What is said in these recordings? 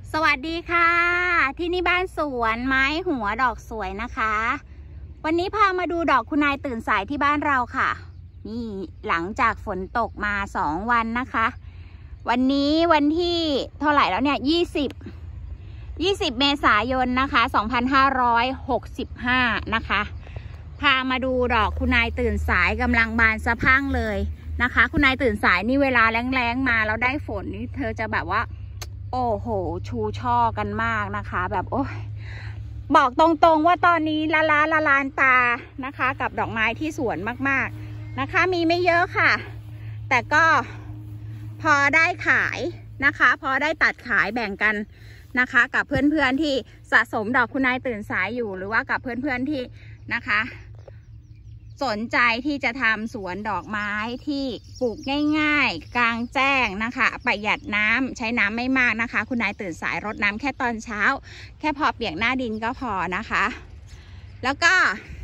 สวัสดีค่ะที่นี่บ้านสวนไม้หัวดอกสวยนะคะวันนี้พามาดูดอกคุณนายตื่นสายที่บ้านเราค่ะนี่หลังจากฝนตกมา2 วันนะคะวันนี้วันที่เท่าไหร่แล้วเนี่ย20 เมษายนนะคะ2565นะคะพามาดูดอกคุณนายตื่นสายกำลังบานสะพรั่งเลยนะคะคุณนายตื่นสายนี่เวลาแรงๆมาแล้วได้ฝนนี่เธอจะแบบว่าโอ้โหชูช่อกันมากนะคะแบบโอ้ยบอกตรงๆว่าตอนนี้ละลานตานะคะกับดอกไม้ที่สวนมากๆนะคะมีไม่เยอะค่ะแต่ก็พอได้ขายนะคะพอได้ตัดขายแบ่งกันนะคะกับเพื่อนๆที่สะสมดอกคุณนายตื่นสายอยู่หรือว่ากับเพื่อนๆที่นะคะสนใจที่จะทำสวนดอกไม้ที่ปลูกง่ายๆกลางแจ้งนะคะประหยัดน้ำใช้น้ำไม่มากนะคะคุณนายตื่นสายรดน้ำแค่ตอนเช้าแค่พอเปียกหน้าดินก็พอนะคะแล้วก็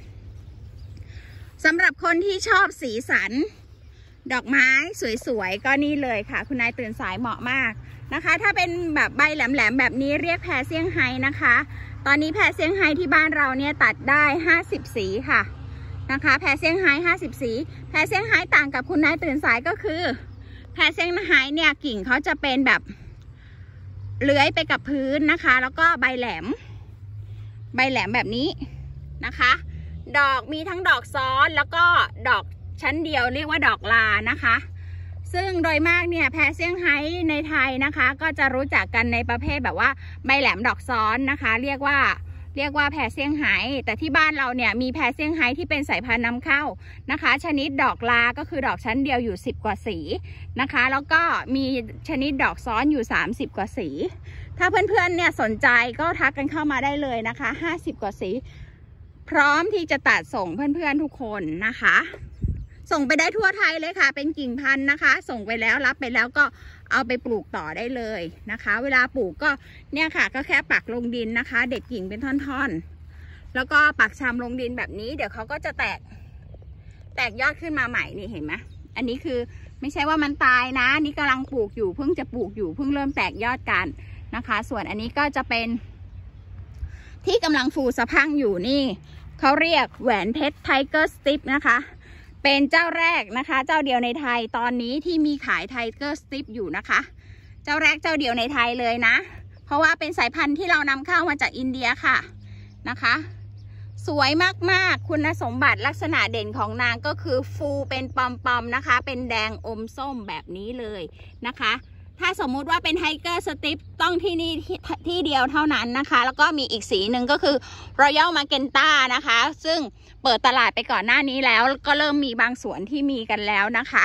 สำหรับคนที่ชอบสีสันดอกไม้สวยๆก็นี่เลยค่ะคุณนายตื่นสายเหมาะมากนะคะถ้าเป็นแบบใบแหลมๆแบบนี้เรียกแพรเซี่ยงไฮ้นะคะตอนนี้แพรเซี่ยงไฮ้ที่บ้านเราเนี่ยตัดได้50 สีค่ะนะคะแพรเซี่ยงไฮ้50 สีแพรเซี่ยงไฮ้ต่างกับคุณนายตื่นสายก็คือแพรเซี่ยงไฮ้เนี่ยกิ่งเขาจะเป็นแบบเลื้อยไปกับพื้นนะคะแล้วก็ใบแหลมแบบนี้นะคะดอกมีทั้งดอกซ้อนแล้วก็ดอกชั้นเดียวเรียกว่าดอกลานะคะซึ่งโดยมากเนี่ยแพรเซี่ยงไฮ้ในไทยนะคะก็จะรู้จักกันในประเภทแบบว่าใบแหลมดอกซ้อนนะคะเรียกว่าแพรเซี่ยงไฮ้แต่ที่บ้านเราเนี่ยมีแพรเซี่ยงไฮ้ที่เป็นสายพันธุ์นำเข้านะคะชนิดดอกลาก็คือดอกชั้นเดียวอยู่10 กว่าสีนะคะแล้วก็มีชนิดดอกซ้อนอยู่30 กว่าสีถ้าเพื่อนๆเนี่ยสนใจก็ทักกันเข้ามาได้เลยนะคะ50 กว่าสีพร้อมที่จะตัดส่งเพื่อนๆทุกคนนะคะส่งไปได้ทั่วไทยเลยค่ะเป็นกิ่งพันธุ์นะคะส่งไปแล้วรับไปแล้วก็เอาไปปลูกต่อได้เลยนะคะเวลาปลูกก็เนี่ยค่ะก็แค่ปักลงดินนะคะเด็ดกิ่งเป็นท่อนๆแล้วก็ปักชำลงดินแบบนี้เดี๋ยวเขาก็จะแตกยอดขึ้นมาใหม่นี่เห็นไหมอันนี้คือไม่ใช่ว่ามันตายนะนี่กำลังปลูกอยู่เพิ่งจะปลูกอยู่เพิ่งเริ่มแตกยอดกันนะคะส่วนอันนี้ก็จะเป็นที่กำลังฟูสะพรั่งอยู่นี่เขาเรียกแหวนเพชรไทเกอร์สติ๊ปนะคะเป็นเจ้าแรกนะคะเจ้าเดียวในไทยตอนนี้ที่มีขายไทเกอร์สติ๊ปอยู่นะคะเจ้าแรกเจ้าเดียวในไทยเลยนะเพราะว่าเป็นสายพันธุ์ที่เรานำเข้ามาจากอินเดียค่ะนะคะสวยมากๆคุณสมบัติลักษณะเด่นของนางก็คือฟูเป็นปอมๆนะคะเป็นแดงอมส้มแบบนี้เลยนะคะถ้าสมมุติว่าเป็นไทเกอร์สติ๊ปต้องที่นี่ที่เดียวเท่านั้นนะคะแล้วก็มีอีกสีหนึ่งก็คือ Royal Magenta นะคะซึ่งเปิดตลาดไปก่อนหน้านี้แล้วก็เริ่มมีบางสวนที่มีกันแล้วนะคะ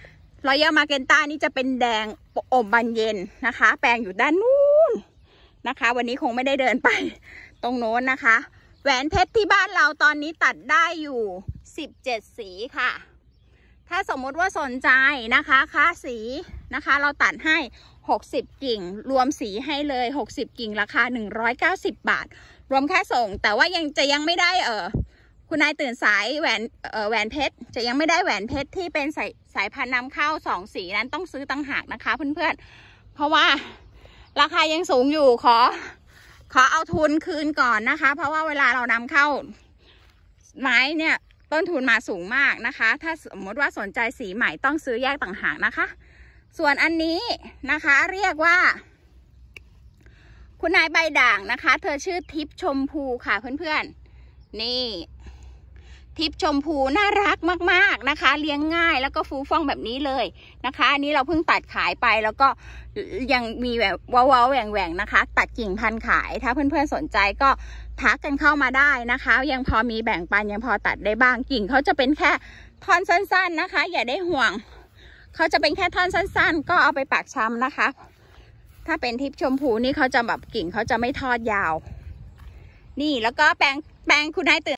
Royal Magenta นี่จะเป็นแดงอมบานเย็นนะคะแปลงอยู่ด้านนู้นนะคะวันนี้คงไม่ได้เดินไปตรงโน้นนะคะแหวนเพชรที่บ้านเราตอนนี้ตัดได้อยู่17 สีค่ะถ้าสมมติว่าสนใจนะคะค่าสีนะคะเราตัดให้60 กิ่งรวมสีให้เลย60 กิ่งราคา190 บาทรวมค่าส่งแต่ว่ายังไม่ได้คุณนายตื่นสายแหวนเพชรจะยังไม่ได้แหวนเพชรที่เป็นสายพันธุ์นำเข้า2 สีนั้นต้องซื้อต่างหากนะคะเพื่อนๆเพราะว่าราคายังสูงอยู่ขอเอาทุนคืนก่อนนะคะเพราะว่าเวลาเรานำเข้าไม้เนี่ยต้นทุนมาสูงมากนะคะถ้าสมมติว่าสนใจสีใหม่ต้องซื้อแยกต่างหากนะคะส่วนอันนี้นะคะเรียกว่าคุณนายใบด่างนะคะเธอชื่อทิพย์ชมพูค่ะเพื่อนๆนี่ทิพย์ชมพูน่ารักมากๆนะคะเลี้ยงง่ายแล้วก็ฟูฟ่องแบบนี้เลยนะคะอันนี้เราเพิ่งตัดขายไปแล้วก็ยังมีแบบว้าวๆแหว่งๆนะคะตัดกิ่งพันธุ์ขายถ้าเพื่อนๆสนใจก็ทักกันเข้ามาได้นะคะยังพอมีแบ่งปันยังพอตัดได้บ้างกิ่งเขาจะเป็นแค่ท่อนสั้นๆนะคะอย่าได้ห่วงเขาจะเป็นแค่ท่อนสั้นๆก็เอาไปปักชำนะคะถ้าเป็นทิพย์ชมพูนี่เขาจะแบบกิ่งเขาจะไม่ทอดยาวนี่แล้วก็แปลงคุณนายตื่น